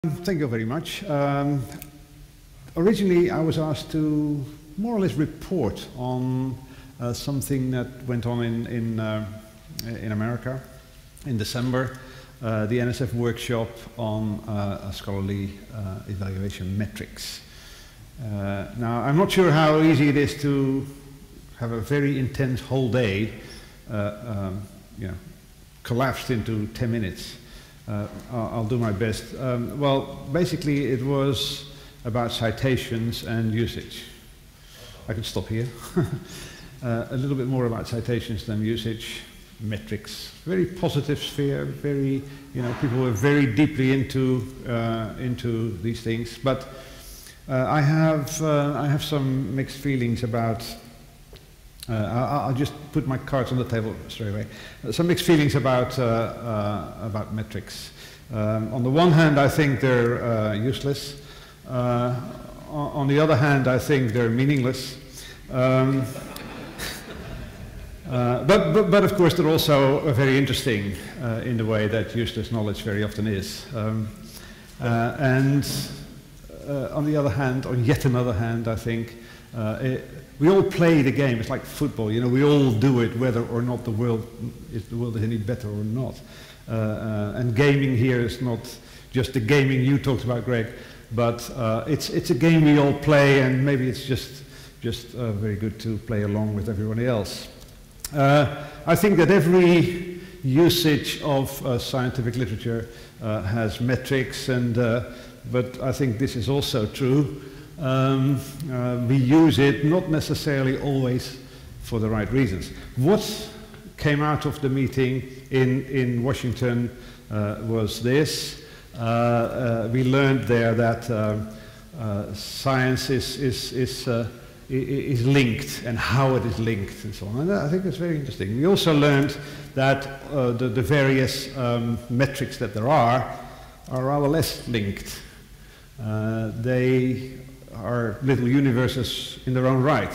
Thank you very much. Originally, I was asked to more or less report on something that went on in America in December, the NSF workshop on scholarly evaluation metrics. Now, I'm not sure how easy it is to have a very intense whole day collapsed into 10 minutes. I'll do my best. Well, basically it was about citations and usage. I could stop here. A little bit more about citations than usage, metrics. Very positive sphere, very, people were very deeply into these things. But I have some mixed feelings about I'll just put my cards on the table straight away. Some mixed feelings about metrics. On the one hand, I think they're useless. On the other hand, I think they're meaningless. But of course, they're also very interesting in the way that useless knowledge very often is. And on the other hand, on yet another hand, I think we all play the game. It's like football, we all do it whether or not the world is any better or not. And gaming here is not just the gaming you talked about, Greg, but it's a game we all play, and maybe it's just very good to play along with everybody else. I think that every usage of scientific literature has metrics, but I think this is also true. We use it not necessarily always for the right reasons. What came out of the meeting in Washington was this. We learned there that science is linked, and how it is linked and so on. And I think that's very interesting. We also learned that the various metrics that there are rather less linked. They are little universes in their own right.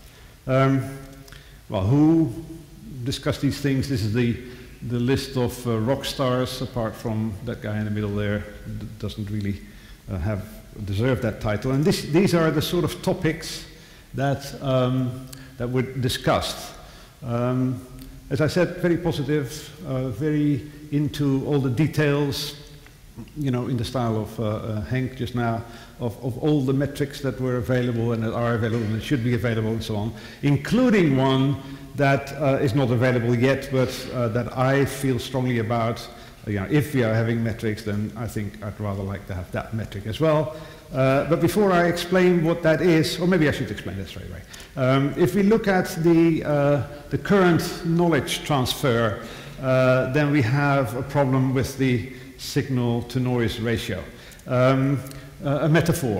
Well, who discussed these things? This is the list of rock stars, apart from that guy in the middle there, that doesn't really deserve that title. And these are the sort of topics that were discussed. As I said, very positive, very into all the details, in the style of Henk just now, of all the metrics that were available and that are available and that should be available and so on, including one that is not available yet, but that I feel strongly about. If we are having metrics, then I think I'd rather like to have that metric as well. But before I explain what that is, or maybe I should explain that straight away. If we look at the current knowledge transfer, then we have a problem with the signal to noise ratio. A metaphor.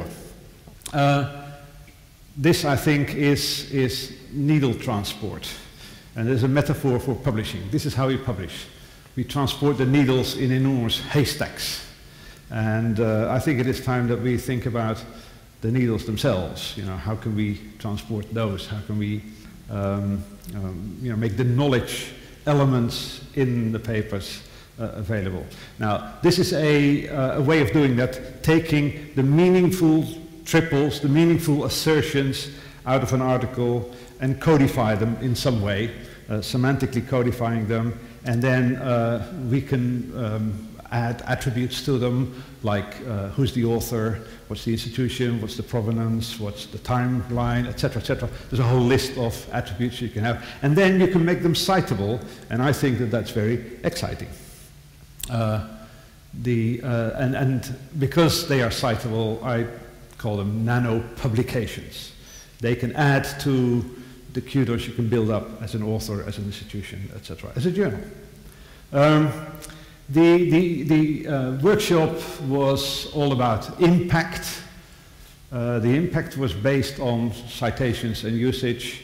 This, I think, is needle transport. And there's a metaphor for publishing. This is how we publish. We transport the needles in enormous haystacks. And I think it is time that we think about the needles themselves. How can we transport those? How can we make the knowledge elements in the papers available? Now, this is a way of doing that, taking the meaningful triples, the meaningful assertions out of an article and codify them in some way, semantically codifying them, and then we can add attributes to them, like who's the author, what's the institution, what's the provenance, what's the timeline, etc., etc. There's a whole list of attributes you can have, and then you can make them citable, and I think that that's very exciting. And because they are citable, I call them nano publications. They can add to the kudos you can build up as an author, as an institution, etc., as a journal. The workshop was all about impact. The impact was based on citations and usage.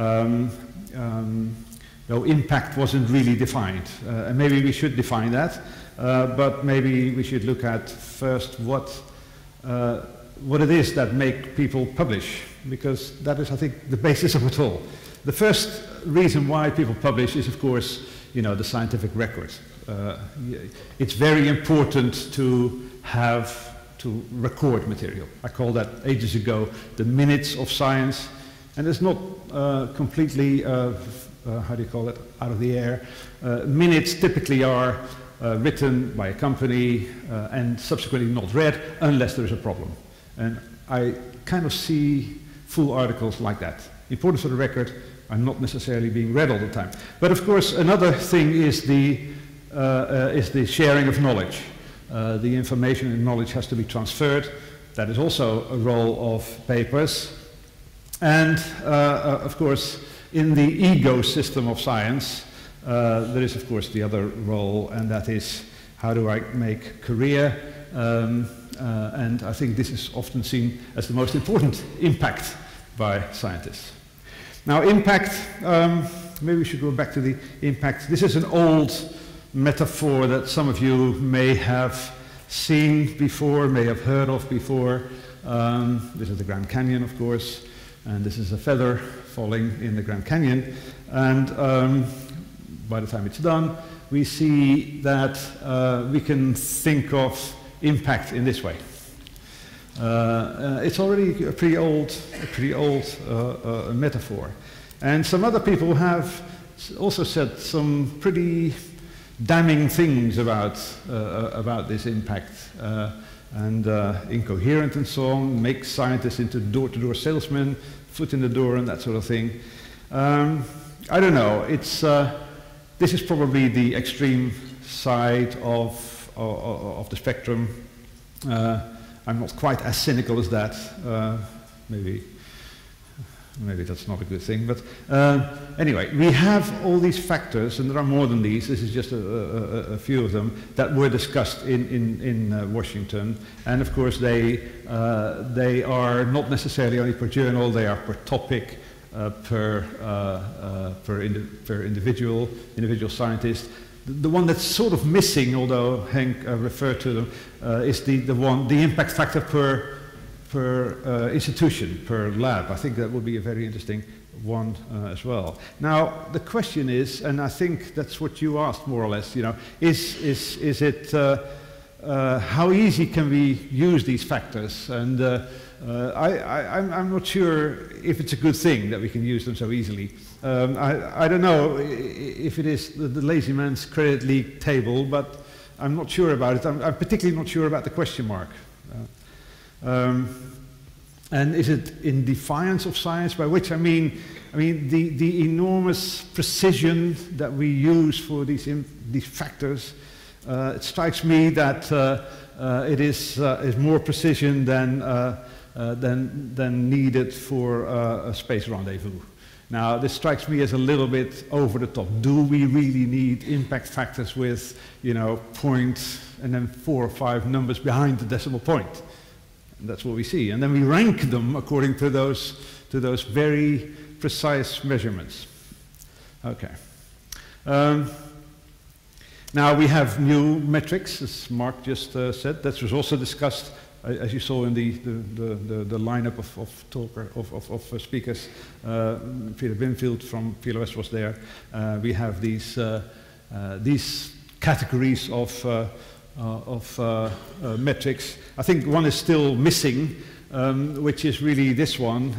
No, impact wasn't really defined. And maybe we should define that, but maybe we should look at first what it is that make people publish, because that is, I think, the basis of it all. The first reason why people publish is, of course, the scientific record. it's very important to record material. I called that ages ago the minutes of science, and it's not completely, how do you call it, out of the air. Minutes typically are written by a company and subsequently not read unless there's a problem. And I kind of see full articles like that. Important for the record, are not necessarily being read all the time. But of course, another thing is the sharing of knowledge. The information and knowledge has to be transferred. That is also a role of papers. And of course, in the ecosystem of science, there is of course the other role, and that is how do I make career? And I think this is often seen as the most important impact by scientists. Now impact, maybe we should go back to the impact. This is an old metaphor that some of you may have seen before, may have heard of before. This is the Grand Canyon, of course, and this is a feather falling in the Grand Canyon. And by the time it's done, we see that we can think of impact in this way. It's already a pretty old metaphor. And some other people have also said some pretty damning things about this impact. Incoherent and so on, make scientists into door-to-door salesmen, foot in the door and that sort of thing. I don't know, this is probably the extreme side of the spectrum. I'm not quite as cynical as that. Maybe that's not a good thing. But anyway, we have all these factors, and there are more than these. This is just a few of them that were discussed in Washington. And of course, they are not necessarily only per journal. They are per topic, per individual scientist. The one that's sort of missing, although Henk referred to them, is the impact factor per institution, per lab. I think that would be a very interesting one as well. Now, the question is, and I think that's what you asked more or less, you know, is it, how easy can we use these factors? And I'm not sure if it's a good thing that we can use them so easily. I don't know if it is the lazy man's credit league table, but I'm not sure about it. I'm particularly not sure about the question mark. And is it in defiance of science? By which I mean the enormous precision that we use for these factors. It strikes me that it is more precision than needed for a space rendezvous. Now, this strikes me as a little bit over the top. Do we really need impact factors with, you know, point and then 4 or 5 numbers behind the decimal point? And that's what we see. And then we rank them according to those very precise measurements. Okay. Now we have new metrics, as Mark just said. That was also discussed, as you saw in the lineup of speakers. Peter Binfield from PLOS was there. We have these categories of metrics. I think one is still missing, which is really this one.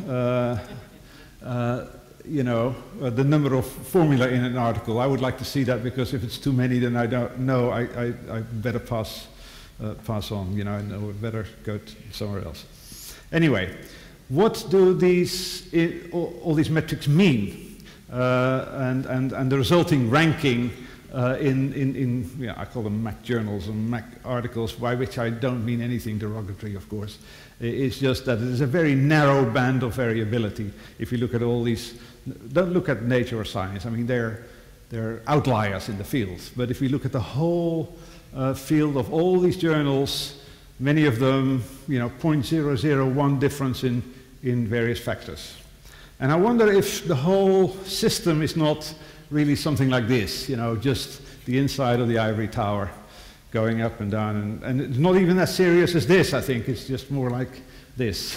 You know, the number of formula in an article. I would like to see that, because if it's too many, then I don't know. I better pass on. You know, I know better go somewhere else. Anyway, what do these all these metrics mean? And the resulting ranking in yeah, I call them Mac journals and Mac articles, by which I don't mean anything derogatory, of course. It's just that it is a very narrow band of variability. If you look at all these, don't look at Nature or Science. I mean, they're outliers in the field. But if we look at the whole field of all these journals, many of them, you know, 0.001 difference in various factors. And I wonder if the whole system is not really something like this, you know, just the inside of the ivory tower going up and down, and it's not even as serious as this. I think it's just more like this.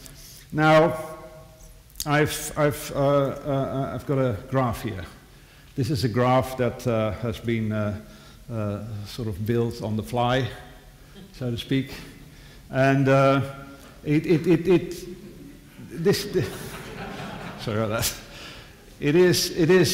Now, I've got a graph here. This is a graph that has been sort of built on the fly, so to speak. And sorry about that. It is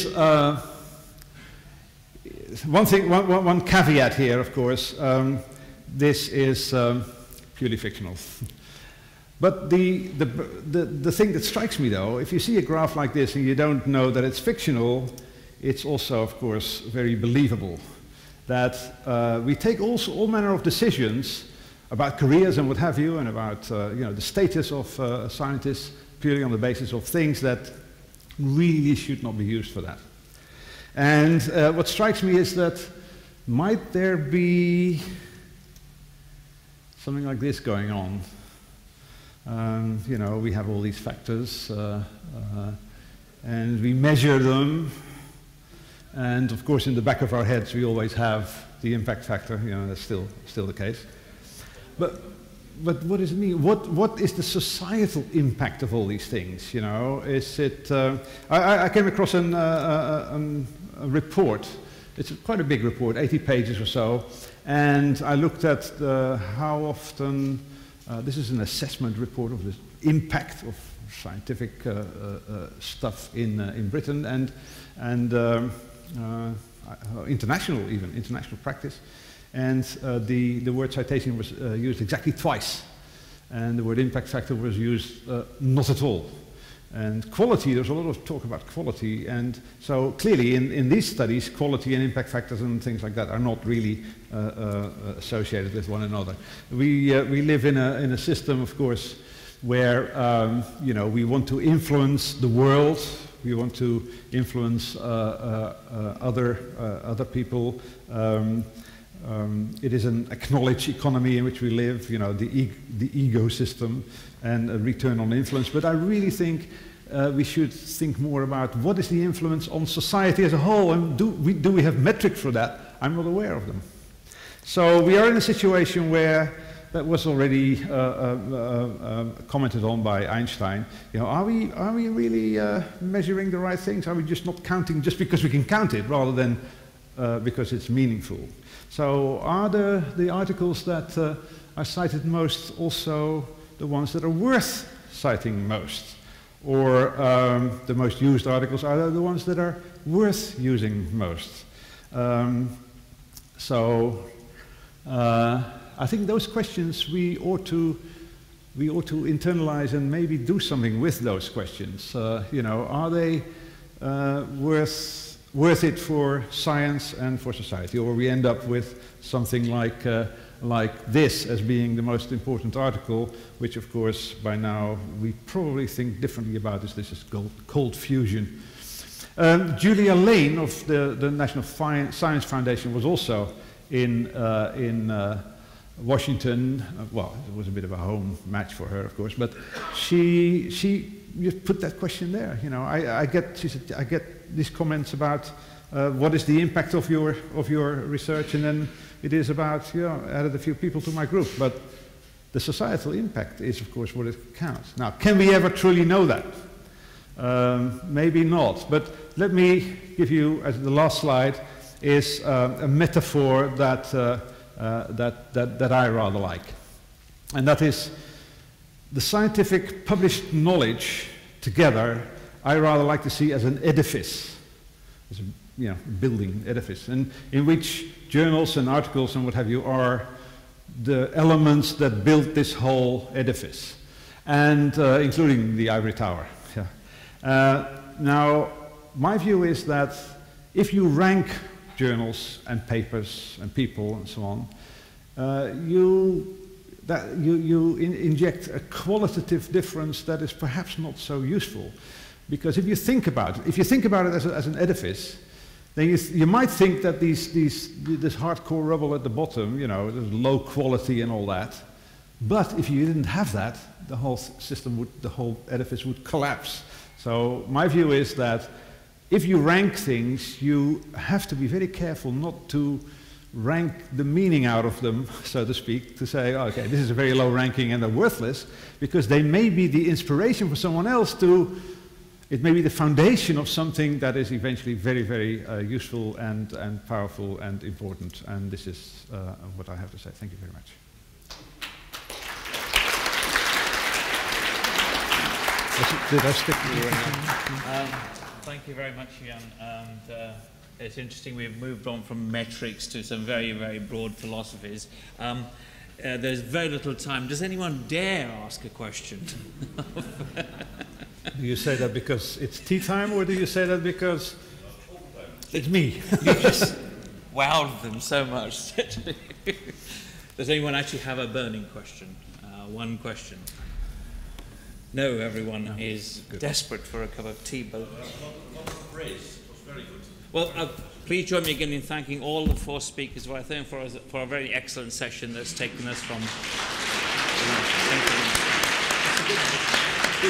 one caveat here, of course. This is purely fictional. But the thing that strikes me, though, if you see a graph like this and you don't know that it's fictional, it's also, of course, very believable. That we take all manner of decisions about careers and what have you, and about the status of scientists purely on the basis of things that really should not be used for that. And what strikes me is that might there be something like this going on? We have all these factors, and we measure them, and of course in the back of our heads we always have the impact factor. That's still the case. But what does it mean? What is the societal impact of all these things? Is it? I came across a report. It's quite a big report, 80 pages or so, and I looked at how often. This is an assessment report of the impact of scientific stuff in Britain and international practice. And the word citation was used exactly twice, and the word impact factor was used not at all. And quality, there's a lot of talk about quality, and so clearly in these studies, quality and impact factors and things like that are not really associated with one another. We live in a system, of course, where we want to influence the world, we want to influence other people. It is an acknowledged economy in which we live, the ego system and a return on influence. But I really think we should think more about what is the influence on society as a whole, and do we have metrics for that? I'm not aware of them. So we are in a situation where that was already commented on by Einstein. Are we really measuring the right things? Are we just not counting just because we can count it, rather than because it's meaningful? So are the articles that are cited most also the ones that are worth citing most? Or the most used articles, are the ones that are worth using most? I think those questions we ought to internalize and maybe do something with those questions. Are they worth it for science and for society, or we end up with something like this as being the most important article, which of course by now we probably think differently about this is cold fusion. Julia Lane of the National Science Foundation was also in Washington. Well, it was a bit of a home match for her, of course, but she just put that question there. She said, I get these comments about what is the impact of your research, and then it is about, added a few people to my group, but the societal impact is, of course, what it counts. Now, can we ever truly know that? Maybe not, but let me give you, as the last slide, is a metaphor that I rather like, and that is the scientific published knowledge together. I rather like to see as an edifice, as a building edifice, and in which journals and articles and what have you are the elements that build this whole edifice, and including the ivory tower. Now, my view is that if you rank journals and papers and people and so on, you inject a qualitative difference that is perhaps not so useful. Because if you think about it as an edifice, then you might think that this hardcore rubble at the bottom, there's low quality and all that. But if you didn't have that, the whole system the whole edifice would collapse. So my view is that if you rank things, you have to be very careful not to rank the meaning out of them, so to speak, to say, okay, this is a very low ranking and they're worthless, because they may be the inspiration for someone else to it may be the foundation of something that is eventually very, very useful and powerful and important. And this is what I have to say. Thank you very much. Did I stick to you? Thank you very much, Jan. And it's interesting, we've moved on from metrics to some very, very broad philosophies. There's very little time. Does anyone dare ask a question? Do you say that because it's tea time, or do you say that because it's me? You just wowed them so much. Does anyone actually have a burning question? One question. No, everyone is desperate for a cup of tea. But well, please join me again in thanking all the four speakers for a very excellent session that's taken us from